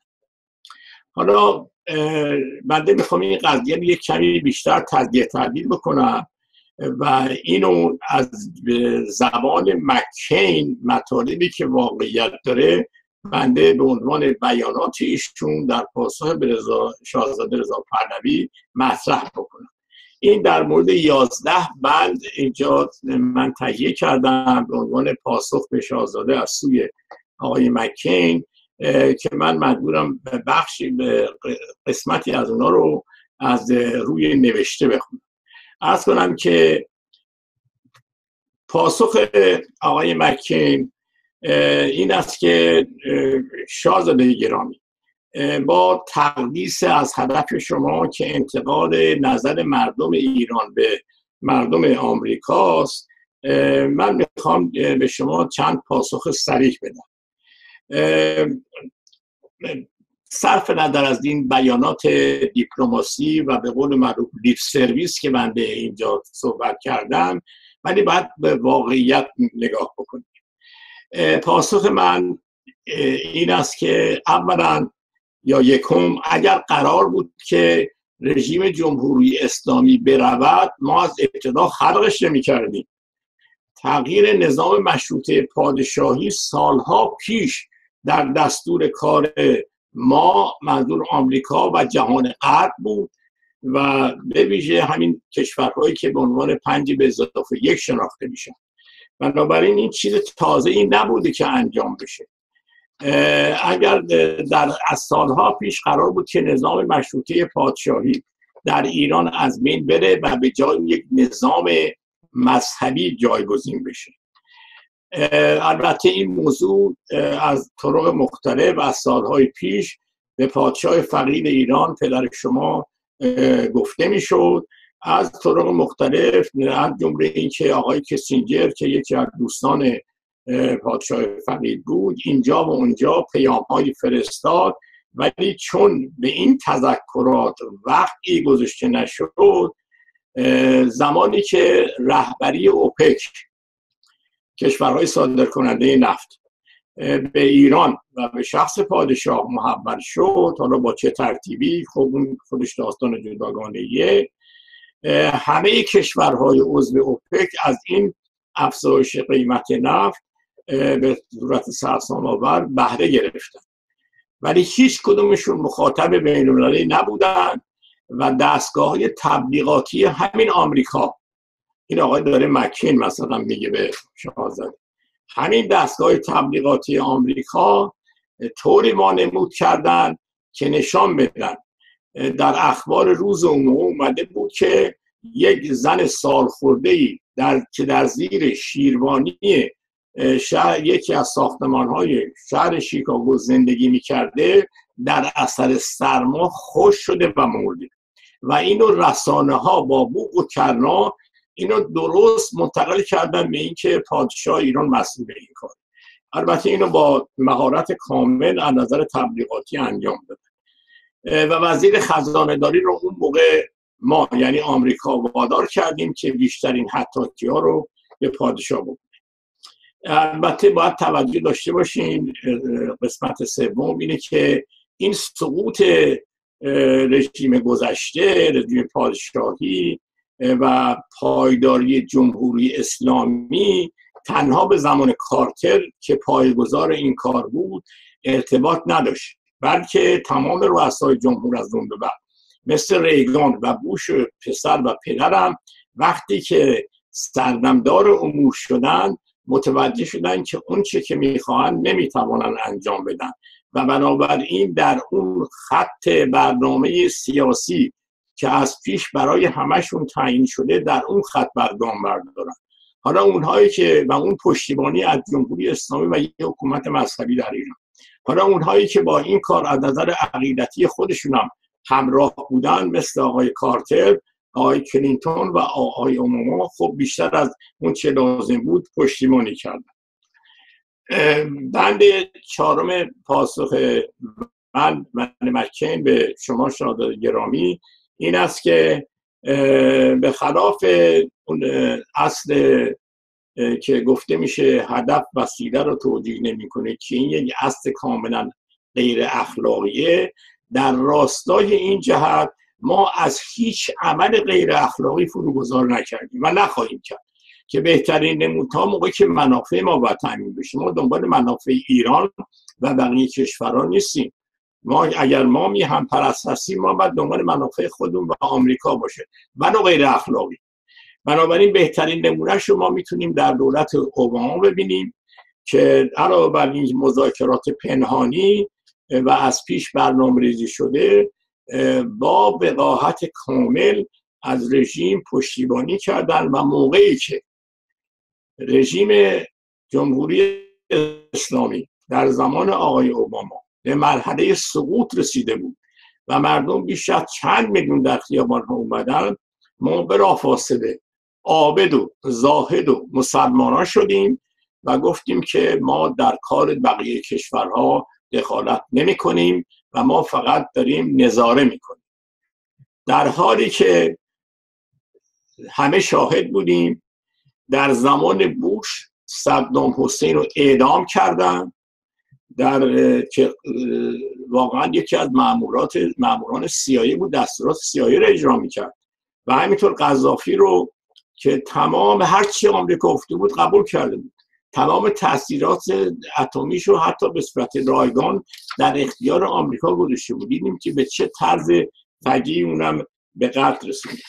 حالا بنده میخوام این قضیه رو یک کمی بیشتر تجزیه تحلیل بکنم و اینو از زبان مکین مطالبی که واقعیت داره بنده به عنوان بیانات ایشون در پاسخ به رضا شاهزاده رضا پهلوی مطرح بکنم. این در مورد یازده بند اینجا من تهیه کردم به عنوان پاسخ به شاهزاده از سوی آقای مکین که من مجبورم بخشی به قسمتی از اونا رو از روی نوشته بخونم. عرض کنم که پاسخ آقای مکین این است که شاهزاده گرامی، با تقدیس از هدف شما که انتقال نظر مردم ایران به مردم آمریکاست، من میخوام به شما چند پاسخ صریح بدم. صرف نظر از این بیانات دیپلماسی و به قول معروف لیپ سرویس که بنده اینجا صحبت کردم، ولی باید به واقعیت نگاه بکنیم. پاسخ من این است که اولا یا یکم، اگر قرار بود که رژیم جمهوری اسلامی برود ما از ابتدا خلقش نمی کردیم. تغییر نظام مشروطه پادشاهی سالها پیش در دستور کار ما، منظور آمریکا و جهان غرب بود و به ویژه همین کشورهایی که به عنوان پنج به اضافه یک شناخته میشن. بنابراین این چیز تازه ای نبوده که انجام بشه. اگر در از سالها پیش قرار بود که نظام مشروطه پادشاهی در ایران از بین بره و به جای یک نظام مذهبی جایگزین بشه، البته این موضوع از طرق مختلف از سالهای پیش به پادشاه فقید ایران پدر شما گفته میشد، از طرق مختلف، از جمله اینکه آقای کسینجر که یکی از دوستان پادشاه فقید بود اینجا و اونجا پیام‌های فرستاد، ولی چون به این تذکرات وقتی گذاشته نشد، زمانی که رهبری اوپک، کشورهای صادر کننده نفت، به ایران و به شخص پادشاه محول شد، حالا با چه ترتیبی خب اون خودش داستان جداگانه‌ایه، همه کشورهای عضو اوپک از این افزایش قیمت نفت به صورت سرسام‌آور بهره گرفتن، ولی هیچ کدومشون مخاطب بین‌المللی نبودن و دستگاه‌های تبلیغاتی همین آمریکا، این آقای داره مکین مثلا میگه به شاهزاده، همین دستگاه تبلیغاتی آمریکا طوری وانمود کردن که نشان بدن، در اخبار روز اون موقع اومده بود که یک زن سالخورده‌ای در که در زیر شیروانی شهر یکی از ساختمان‌های شهر شیکاگو زندگی می‌کرده در اثر سرما خشک شده و مرده و اینو رسانه‌ها با بوق و کرنا اینو درست منتقل کردن به اینکه پادشاه ایران مسئول این کار. البته اینو با مهارت کامل از نظر تبلیغاتی انجام دادن و وزیر خزانه داری رو اون موقع ما یعنی آمریکا وادار کردیم که بیشترین حطاطی‌ها رو به پادشاه بکنه. البته باید توجه داشته باشین، قسمت سوم اینه که این سقوط رژیم گذشته، رژیم پادشاهی و پایداری جمهوری اسلامی تنها به زمان کارتر که پایه‌گذار این کار بود ارتباط نداشت، بلکه تمام رؤسای جمهور از اون به بعد مثل ریگان و بوش پسر و پدرم وقتی که سردمدار امور شدن متوجه شدن که اون چه که میخواهن نمیتوانن انجام بدن و بنابراین در اون خط برنامه سیاسی که از پیش برای همشون تعیین شده در اون خط برگام بردارن. حالا اونهایی که و اون پشتیبانی از جمهوری اسلامی و یک حکومت مذهبی در ایران، حالا اونهایی که با این کار از نظر عقیدتی خودشون هم همراه بودن مثل آقای کارتر، آقای کلینتون و آقای اوباما، خب بیشتر از اون چه لازم بود پشتیبانی کردن. بند چهارم پاسخ من من مکین به شما شاهزاده گرامی این است که به خلاف اون اصل که گفته میشه هدف وسیله رو توجیه نمیکنه که این یک اصل کاملا غیر اخلاقیه، در راستای این جهت ما از هیچ عمل غیر اخلاقی فروگذار نکردیم و نخواهیم کرد که بهترین نمونه تا موقعی که منافع ما باید تامین بشه. ما دنبال منافع ایران و بقیه کشورها نیستیم. ما اگر ما می هم پرست هستیم ما باید دنبال منافع خودمون و آمریکا باشه و نه غیر اخلاقی. بنابراین بهترین نمونهش رو ما میتونیم در دولت اوباما ببینیم که علاوه بر این مذاکرات پنهانی و از پیش برنامه‌ریزی شده با وقاحت کامل از رژیم پشتیبانی کردن و موقعی که رژیم جمهوری اسلامی در زمان آقای اوباما به مرحله سقوط رسیده بود و مردم بیش از چند میلیون در خیابان‌ها اومدن، ما بلافاصله عابد و زاهد و مسلمانان شدیم و گفتیم که ما در کار بقیه کشورها دخالت نمی کنیم و ما فقط داریم نظاره می کنیم، در حالی که همه شاهد بودیم در زمان بوش صدام حسین رو اعدام کردن، در که واقعا یکی از مامورات ماموران سیایی بود دستورات سیایی رو اجرا میکرد و همینطور قذافی رو که تمام هر چی آمریکا گفته بود قبول کرده بود، تمام تاثیرات اتمیش رو حتی به صورت رایگان در اختیار آمریکا گذاشته بود. دیدیم که به چه طرز فجیعی اونم به قتل رسوند.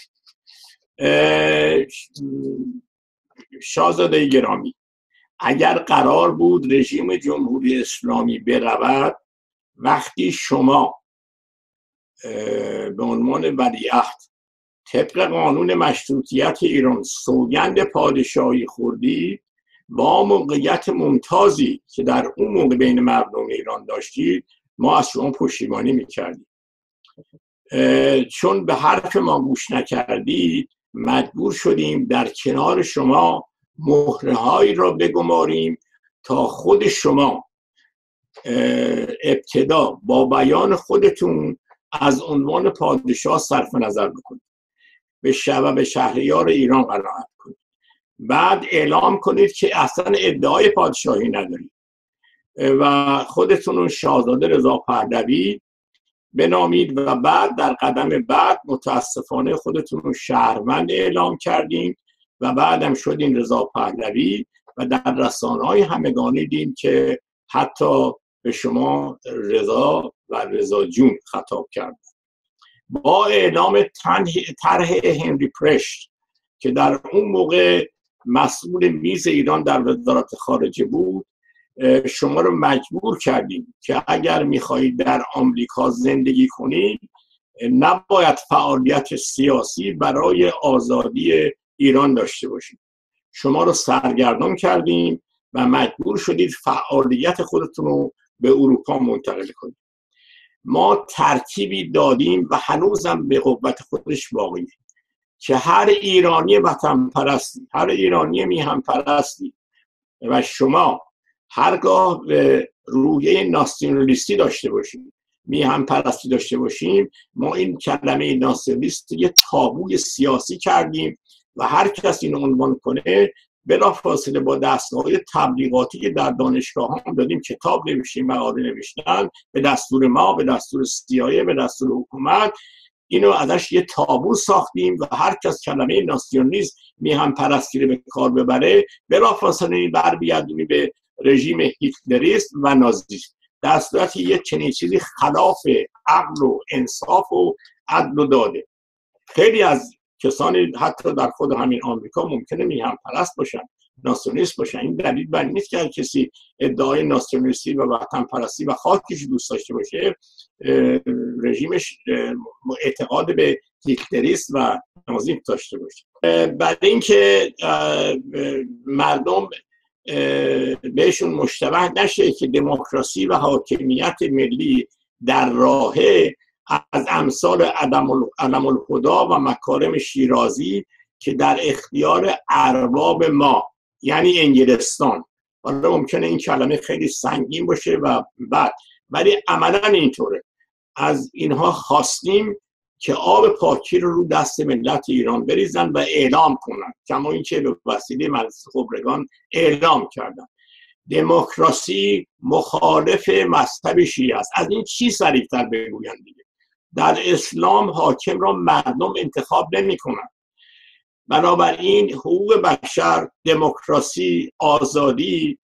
شاهزاده گرامی، اگر قرار بود رژیم جمهوری اسلامی برود، وقتی شما به عنوان ولیعهد طبق قانون مشروطیت ایران سوگند پادشاهی خوردید، با موقعیت ممتازی که در اون موقع بین مردم ایران داشتید، ما از شما پشتیبانی میکردیم. چون به حرف ما گوش نکردید، مجبور شدیم در کنار شما مهرهایی را بگماریم تا خود شما ابتدا با بیان خودتون از عنوان پادشاه صرف نظر بکنید، به شب به شهریار ایران قناعت کنید، بعد اعلام کنید که اصلا ادعای پادشاهی ندارید و خودتون شاهزاده رضا پهلوی بنامید و بعد در قدم بعد متاسفانه خودتون رو شهروند اعلام کردیم و بعدم شدین رضا پهلوی و در رسانه‌های همگانی دیدیم که حتی به شما رضا و رضا جون خطاب کرد. با اعلام طرح هنری پرشت که در اون موقع مسئول میز ایران در وزارت خارجه بود، شما رو مجبور کردیم که اگر میخواهید در آمریکا زندگی کنید، نباید فعالیت سیاسی برای آزادی ایران داشته باشید. شما رو سرگردان کردیم و مجبور شدید فعالیت خودتون رو به اروپا منتقل کنید. ما ترتیبی دادیم و هنوزم به قوت خودش باقیه که هر ایرانی وطن پرستی، هر ایرانی میهن پرستی و شما هرگاه به روحیه ناسیونالیستی داشته باشیم، میهن پرستی داشته باشیم، ما این کلمه ناسیونالیست یه تابوی سیاسی کردیم و هر کس این عنوان کنه بلافاصله با دستگاه‌های تبلیغاتی که در دانشگاه هم دادیم، کتاب نوشتیم، مقاله نوشتن، به دستور ما، به دستور سیایه، به دستور حکومت، اینو ازش یه تابو ساختیم و هر کس کلمه ناسیونالیسم میهن پرستی رو به کار ببره، بلافاصله برمیگردونی به رژیم هیتلریست و نازیست، در صورتی یک چنین چیزی خلاف عقل و انصاف و عدل و داده. خیلی از کسانی حتی در خود همین آمریکا ممکنه میهن پرست باشن، ناسیونالیست باشن. این دلیل بر این نیست که هر کسی ادعای ناسیونالیستی و وطن پرستی و خاکش دوست داشته باشه رژیمش اعتقاد به هیتلریست و نازیسم داشته باشه. برای اینکه مردم بهشون مشتبه نشه که دموکراسی و حاکمیت ملی در راهه، از امثال علم الهدا و مکارم شیرازی که در اختیار ارباب ما یعنی انگلستان، حالا ممکنه این کلمه خیلی سنگین باشه و بعد ولی عملا اینطوره، از اینها خواستیم که آب پاکی رو رو دست ملت ایران بریزن و اعلام کنن، کما اینکه به وسیله مجلس خبرگان اعلام کردن دموکراسی مخالف مذهب شیعه است. از این چی صریح‌تر بگوین دیگه؟ در اسلام حاکم را مردم انتخاب نمی کنن. بنابراین حقوق بشر، دموکراسی، آزادی،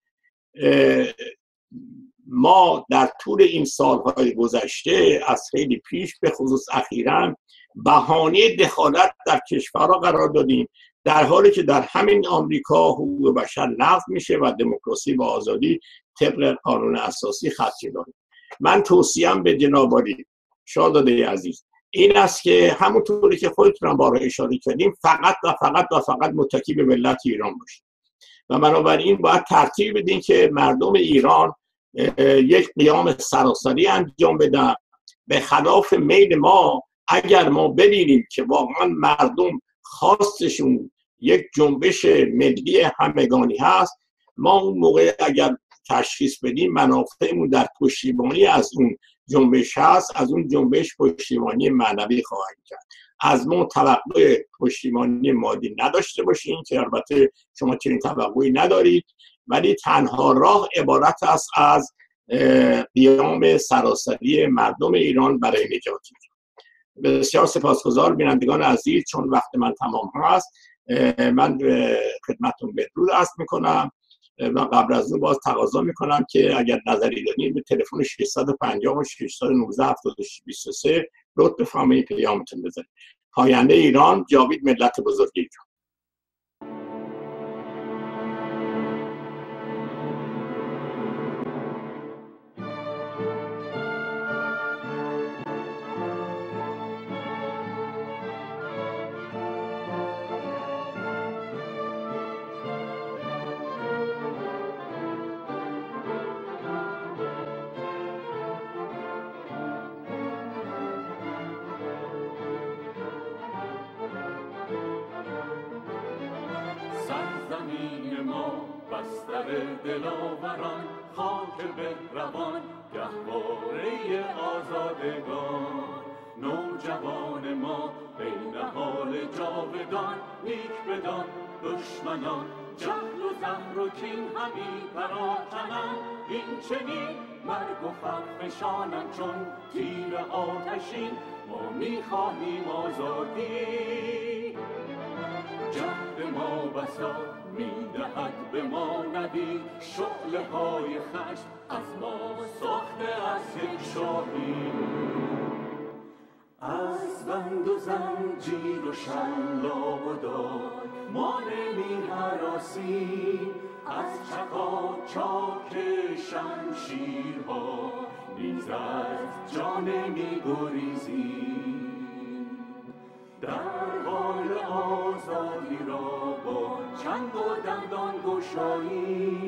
ما در طول این سالهای گذشته از خیلی پیش به خصوص اخیراً بهانه دخالت در کشورها قرار دادیم، در حالی که در همین آمریکا حقوق بشر لغو میشه و دموکراسی و آزادی طبق قانون اساسی خدشه داره. من توصیه‌ام به جناب عالی شاهزاده عزیز این است که همونطوری که خودتون بارها اشاره کردیم فقط و فقط و فقط متکی به ملت ایران باشید و بنابراین باید ترتیب بدین که مردم ایران یک قیام سراسری انجام بدن به خلاف میل ما. اگر ما ببینیم که واقعا مردم خواستشون یک جنبش ملی همگانی هست، ما اون موقع اگر تشخیص بدیم منافعمون در پشتیبانی از اون جنبش هست، از اون جنبش پشتیبانی معنوی خواهیم کرد. از ما توقع پشتیبانی مادی نداشته باشین که البته شما چنین توقعی ندارید، ولی تنها راه عبارت است از قیام سراسری مردم ایران برای نجات ایران. بسیار سپاسگزار بینندگان عزیز، چون وقت من تمام هست من خدمتتون بدرود عرض میکنم و قبل از اون باز تقاضا میکنم که اگر نظری دارید به تلفن ششصد و پنجاه و ششصد و نوزده هفتاد و بیست و سه لطف بفرمایید پیامتون بزنید. پاینده ایران، جاوید ملت بزرگ ایران. دلاوران خاک بهروان گهواره آزادگان، نوجوان ما بین حال جاودان، نیک بدان دشمنان جهل و زهر و کین همی پراکنند، این چنین مرگ و خرفشانند چون تیر آتشین، ما میخواهیم آزادی. جهد ما بسا میدهد به ما نوید، شعله های خشم از ما ساخته از یک شاهی. از بند و زنجیر و شلاق و دار ما نمی هراسیم، از چکاچاک شمشیرها نیز از جان می گریزیم. درهای آزادی را با چنگ و دندان گشاییم،